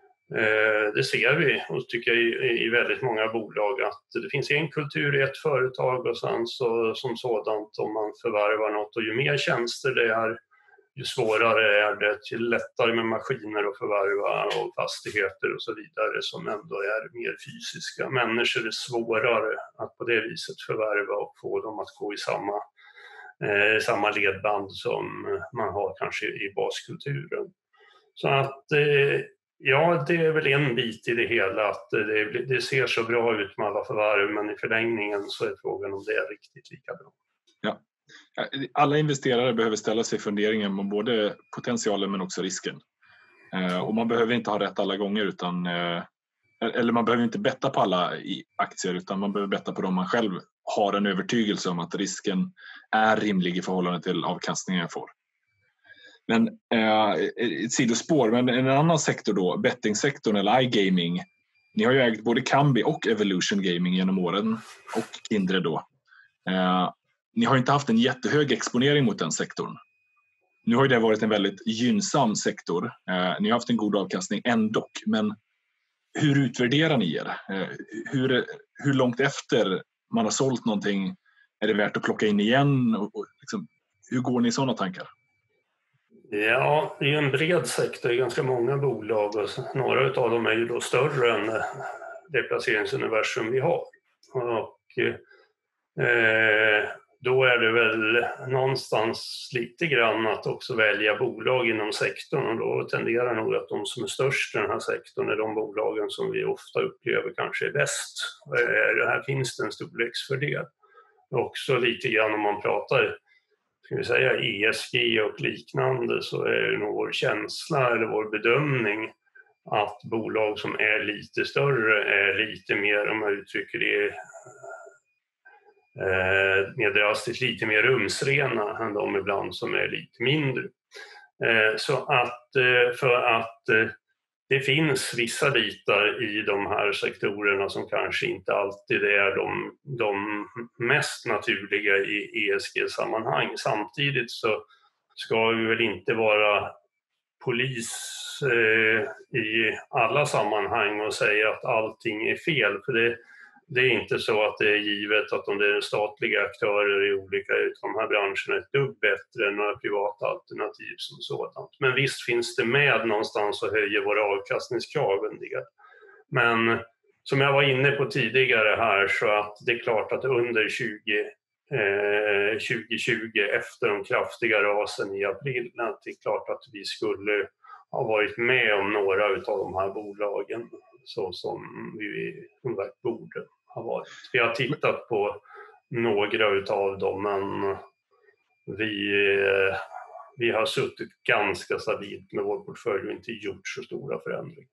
det ser vi och tycker jag i, i väldigt många bolag att det finns en kultur i ett företag och sen så, som sådant om man förvärvar något och ju mer tjänster det är ju svårare är det, till lättare med maskiner att förvärva och fastigheter och så vidare som ändå är mer fysiska. Människor är svårare att på det viset förvärva och få dem att gå i samma, eh, samma ledband som man har kanske i baskulturen. Så att eh, ja, det är väl en bit i det hela att det, det ser så bra ut med alla förvärv men i förlängningen så är frågan om det är riktigt lika bra. Ja. Alla investerare behöver ställa sig funderingen om både potentialen men också risken. Och man behöver inte ha rätt alla gånger utan, eller man behöver inte betta på alla aktier utan man behöver betta på dem man själv har en övertygelse om att risken är rimlig i förhållande till avkastningen jag får. Men ett sidospår, men en annan sektor då, bettingsektorn eller iGaming. Ni har ju ägt både Kambi och Evolution Gaming genom åren och Kindred då. Eh, ni har inte haft en jättehög exponering mot den sektorn. Nu har ju det varit en väldigt gynnsam sektor. Eh, ni har haft en god avkastning ändå, men hur utvärderar ni er? Eh, hur, hur långt efter man har sålt någonting är det värt att plocka in igen? Och, och liksom, hur går ni i sådana tankar? Ja, det är en bred sektor, ganska många bolag och några av dem är ju då större än det placeringsuniversum vi har. Och eh, då är det väl någonstans lite grann att också välja bolag inom sektorn, och då tenderar nog att de som är störst i den här sektorn är de bolagen som vi ofta upplever kanske är bäst. Eh, här finns det en storleksfördel. Också lite grann om man pratar, ska vi säga, E S G och liknande, så är det nog vår känsla eller vår bedömning att bolag som är lite större är lite mer, om jag uttrycker det eh, mer drastiskt, lite mer rumsrena än de ibland som är lite mindre. Eh, så att eh, för att eh, det finns vissa bitar i de här sektorerna som kanske inte alltid är de, de mest naturliga i E S G-sammanhang. Samtidigt så ska vi väl inte vara polis eh, i alla sammanhang och säga att allting är fel. För det, det är inte så att det är givet att om det är statliga aktörer i olika i de här branscherna är ett dugg bättre än några privata alternativ som sådant. Men visst finns det med någonstans och höjer våra avkastningskrav en del. Men som jag var inne på tidigare här, så att det är klart att under tjugo, eh, tjugo tjugo efter de kraftiga rasen i april, att det är klart att vi skulle ha varit med om några av de här bolagen så som vi borde ha varit. Vi har tittat på några utav dem, men vi, vi har suttit ganska stabilt med vår portfölj och inte gjort så stora förändringar.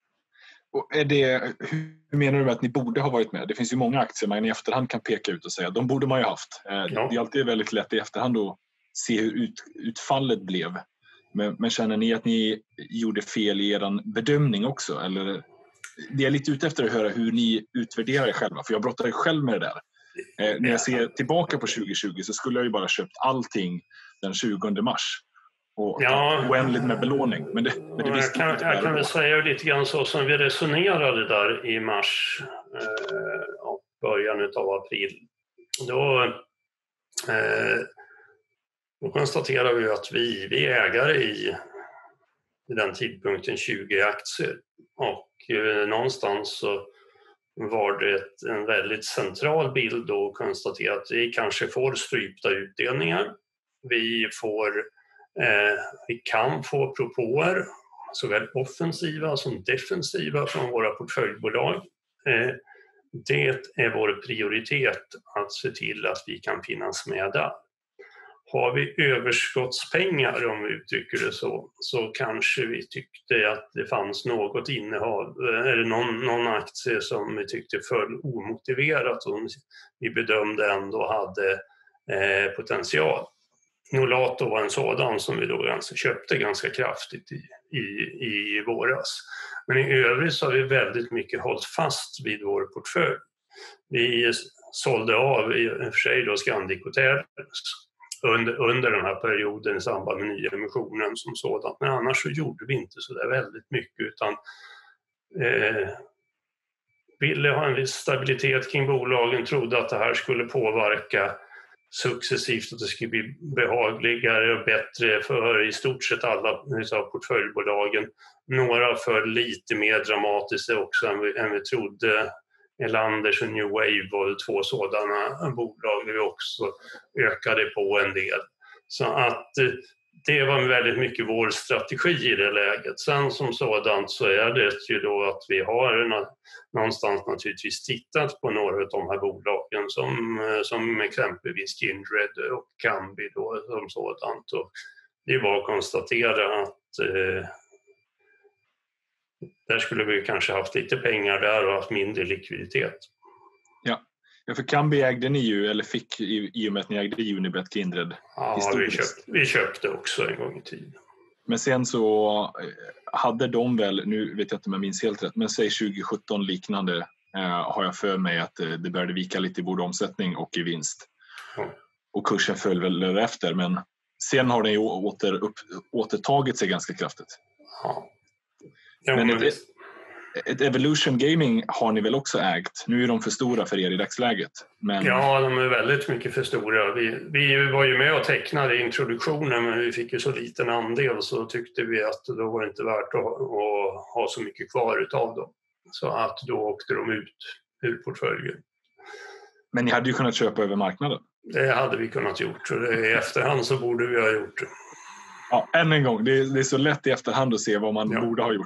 Och är det, hur menar du med att ni borde ha varit med? Det finns ju många aktier man i efterhand kan peka ut och säga att de borde man ju haft. Ja. Det är alltid väldigt lätt i efterhand att se hur ut, utfallet blev. Men, men känner ni att ni gjorde fel i er bedömning också? Eller, det är lite ute efter att höra hur ni utvärderar er själva. För jag brottar ju själv med det där. Eh, när jag ser tillbaka på tjugo tjugo så skulle jag ju bara köpt allting den tjugonde mars. Och ja, oändligt med belåning. Men det, men det jag kan, jag kan väl säga lite grann så som vi resonerade där i mars eh, och början av april. Då, eh, då konstaterar vi att vi, vi är ägare i, i den tidpunkten tjugo aktier. Och eh, någonstans så var det ett, en väldigt central bild då att konstatera att vi kanske får strypta utdelningar. Vi får Eh, vi kan få propåer, såväl offensiva som defensiva, från våra portföljbolag. Eh, det är vår prioritet att se till att vi kan finnas med där. Har vi överskottspengar, om vi uttrycker det så, så kanske vi tyckte att det fanns något innehav eller någon, någon aktie som vi tyckte föll omotiverat och vi bedömde ändå hade eh, potential. Nolato var en sådan som vi då ganska, köpte ganska kraftigt i, i, i våras. Men i övrigt så har vi väldigt mycket hållit fast vid vår portfölj. Vi sålde av i och för sig då Scandic Hotels under, under den här perioden i samband med nyemissionen som sådant. Men annars så gjorde vi inte så där väldigt mycket, utan eh, ville ha en viss stabilitet kring bolagen, trodde att det här skulle påverka successivt, att det skulle bli behagligare och bättre för i stort sett alla av portföljbolagen. Några för lite mer dramatiskt också än vi, än vi trodde. Elanders och New Wave var två sådana bolag där vi också ökade på en del. Så att det var väldigt mycket vår strategi i det läget. Sen som sådant så är det ju då att vi har någonstans naturligtvis tittat på några av de här bolagen som, som exempelvis Kindred och Kambi då som sådant. Och det var att konstatera att eh, där skulle vi kanske haft lite pengar där och haft mindre likviditet. Ja. Ja, för Kambi ägde ni ju, eller fick i, i och med att ni ägde Unibet Kindred. Ja, vi köpte, vi köpte också en gång i tiden. Men sen så hade de väl, nu vet jag inte om jag minns helt rätt, men säg tjugo sjutton liknande eh, har jag för mig att det började vika lite i både omsättning och i vinst. Ja. Och kursen föll väl efter, men sen har den ju åter, upp, återtagit sig ganska kraftigt. Ja. Ja, men men ett, ett Evolution Gaming har ni väl också ägt? Nu är de för stora för er i dagsläget. Men... Ja, de är väldigt mycket för stora. Vi, vi var ju med och tecknade introduktionen, men vi fick ju så liten andel, så tyckte vi att då var det inte värt att, att ha så mycket kvar utav dem. Så att då åkte de ut ur portföljen. Men ni hade ju kunnat köpa över marknaden. Det hade vi kunnat gjort, och det, i efterhand så borde vi ha gjort det. Ja, än en gång, det är, det är så lätt i efterhand att se vad man Ja. borde ha gjort.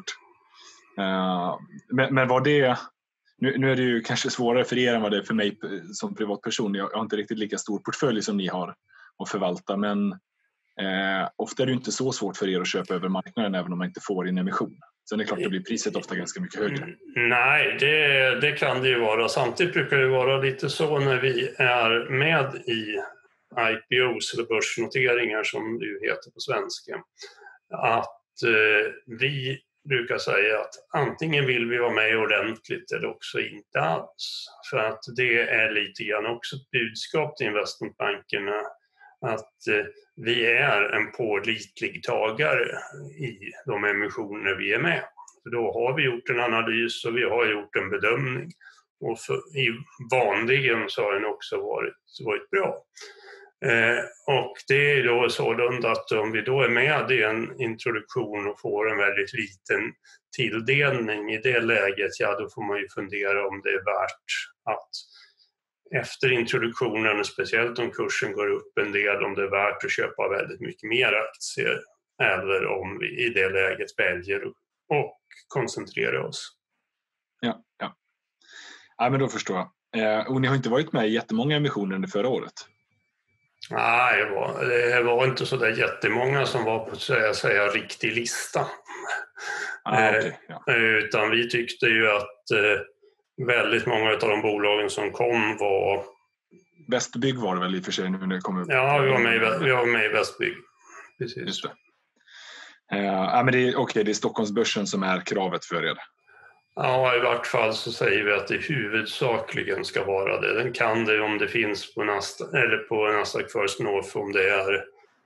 Uh, men, men var det... Nu, nu är det ju kanske svårare för er än vad det är för mig som privatperson. Jag, jag har inte riktigt lika stor portfölj som ni har att förvalta, men eh, ofta är det inte så svårt för er att köpa över marknaden även om man inte får en emission. Sen är det klart att blir priset ofta ganska mycket högre. Mm, nej, det, det kan det ju vara. Samtidigt brukar det vara lite så när vi är med i I P Os eller börsnoteringar som det ju heter på svenska, att eh, vi brukar säga att antingen vill vi vara med ordentligt eller också inte alls. För att det är lite grann också ett budskap till investmentbankerna att eh, vi är en pålitlig tagare i de emissioner vi är med. För då har vi gjort en analys och vi har gjort en bedömning. Och för, i vanligen så har den också varit, varit bra. Eh, och det är då sålunda att om vi då är med i en introduktion och får en väldigt liten tilldelning i det läget, ja då får man ju fundera om det är värt att efter introduktionen, speciellt om kursen går upp en del, om det är värt att köpa väldigt mycket mer aktier eller om vi i det läget väljer och koncentrera oss. Ja, ja. Ja, men då förstår jag. Eh, och ni har inte varit med i jättemånga emissioner under förra året? Nej, det var, det var inte så där jättemånga som var på säga, säga riktig lista. Ah, okay, ja. eh, utan vi tyckte ju att eh, väldigt många av de bolagen som kom var... Västbygg var det väl i och för sig nu när det kom upp? Ja, vi var med i, vi var med i Västbygg. Precis. Just det. Eh, ja, men det är, okay, det är Stockholmsbörsen som är kravet för er. Ja, i vart fall så säger vi att det huvudsakligen ska vara det. Den kan det om det finns på Nasdaq, eller på Nasdaq First North om det är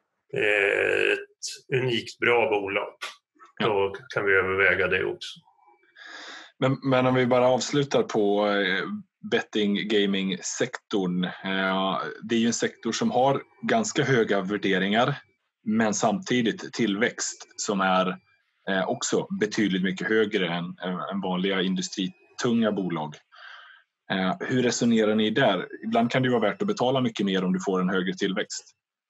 eh, ett unikt bra bolag. Ja. Då kan vi överväga det också. Men, men om vi bara avslutar på eh, betting gaming-sektorn. Eh, det är ju en sektor som har ganska höga värderingar men samtidigt tillväxt som är Eh, också betydligt mycket högre än, än vanliga industritunga bolag. Eh, hur resonerar ni där? Ibland kan det ju vara värt att betala mycket mer om du får en högre tillväxt.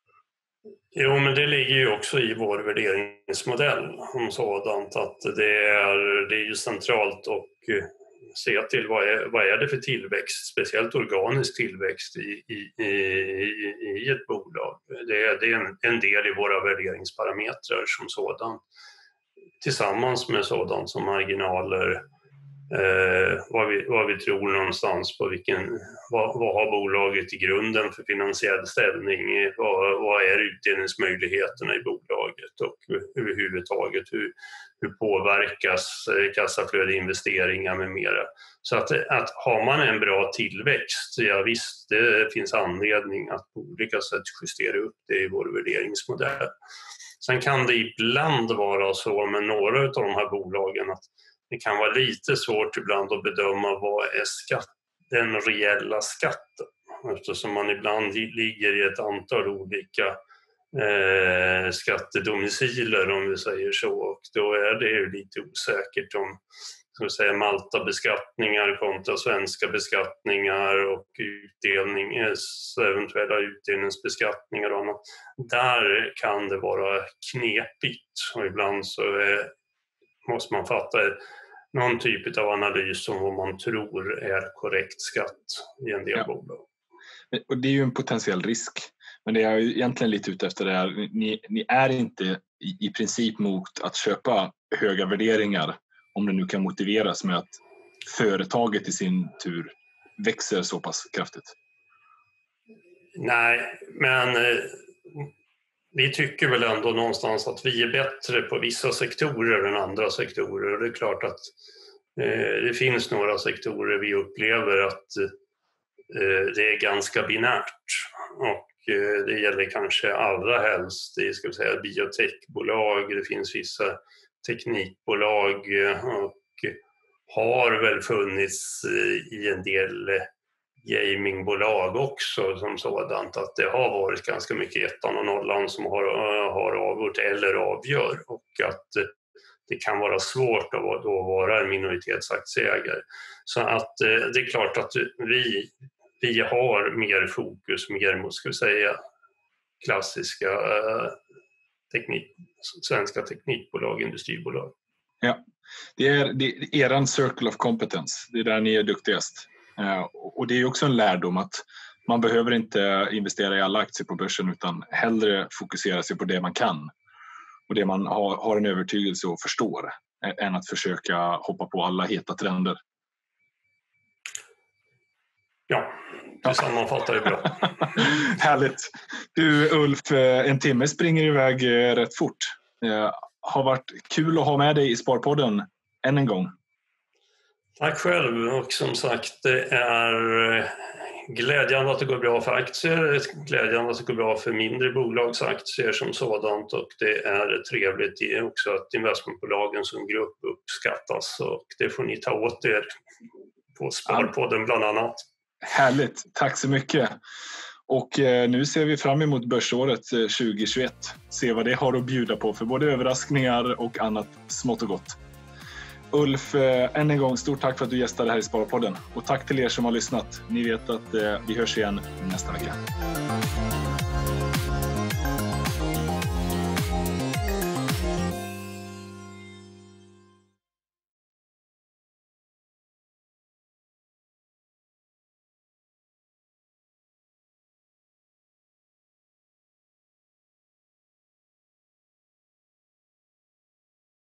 Jo, men det ligger ju också i vår värderingsmodell om sådant att det är, det är ju centralt att se till vad är, vad är det för tillväxt, speciellt organisk tillväxt i, i, i, i ett bolag. Det är, det är en, en del i våra värderingsparametrar som sådant. Tillsammans med sådant som marginaler, eh, vad, vi, vad vi tror någonstans på vilken, vad, vad har bolaget i grunden för finansiell ställning, vad, vad är utdelningsmöjligheterna i bolaget och överhuvudtaget hur, hur påverkas kassaflöde, investeringar med mera. Så att, att har man en bra tillväxt, ja visst det finns anledning att på olika sätt justera upp det i vår värderingsmodell. Sen kan det ibland vara så med några av de här bolagen att det kan vara lite svårt ibland att bedöma vad är skatt, den reella skatten. Eftersom man ibland ligger i ett antal olika eh, skattedomiciler om vi säger så. Och då är det ju lite osäkert om ska vi säga, Malta-beskattningar kontra svenska beskattningar och utdelning, eventuella utdelningsbeskattningar och annat. Där kan det vara knepigt och ibland så är, måste man fatta någon typ av analys om vad man tror är korrekt skatt i en del ja. bolag. Och det är ju en potentiell risk. Men det är ju egentligen lite ute efter det här. Ni, ni är inte i, i princip mot att köpa höga värderingar om det nu kan motiveras med att företaget i sin tur växer så pass kraftigt. Nej, men eh, vi tycker väl ändå någonstans att vi är bättre på vissa sektorer än andra sektorer. Och det är klart att eh, det finns några sektorer vi upplever att det är ganska binärt. Och det gäller kanske allra helst i, ska vi säga, biotechbolag. Det finns vissa teknikbolag och har väl funnits i en del gamingbolag också som sådant, att det har varit ganska mycket ettan och nollan som har, har avgjort eller avgör, och att det kan vara svårt att då vara en minoritetsaktieägare. Så att det är klart att vi, vi har mer fokus, mer mot, ska vi säga, klassiska teknik, svenska teknikbolag, industribolag. Ja, det är, det är eran circle of competence. Det är där ni är duktigast. Och det är också en lärdom att man behöver inte investera i alla aktier på börsen, utan hellre fokusera sig på det man kan och det man har, har en övertygelse och förstår, än att försöka hoppa på alla heta trender. Ja, du sammanfattar det bra. Härligt. Du Ulf, en timme springer iväg rätt fort. Har varit kul att ha med dig i Sparpodden än en gång. Tack själv, och som sagt, det är glädjande att det går bra för aktier, glädjande att det går bra för mindre bolagsaktier som sådant, och det är trevligt också att investmentbolagen som grupp uppskattas, och det får ni ta åt er på Sparpodden bland annat. Härligt, tack så mycket. Och nu ser vi fram emot börsåret tjugohundratjugoett. Se vad det har att bjuda på för både överraskningar och annat smått och gott. Ulf, än en gång stort tack för att du gästade här i Sparpodden. Och tack till er som har lyssnat. Ni vet att vi hörs igen nästa vecka.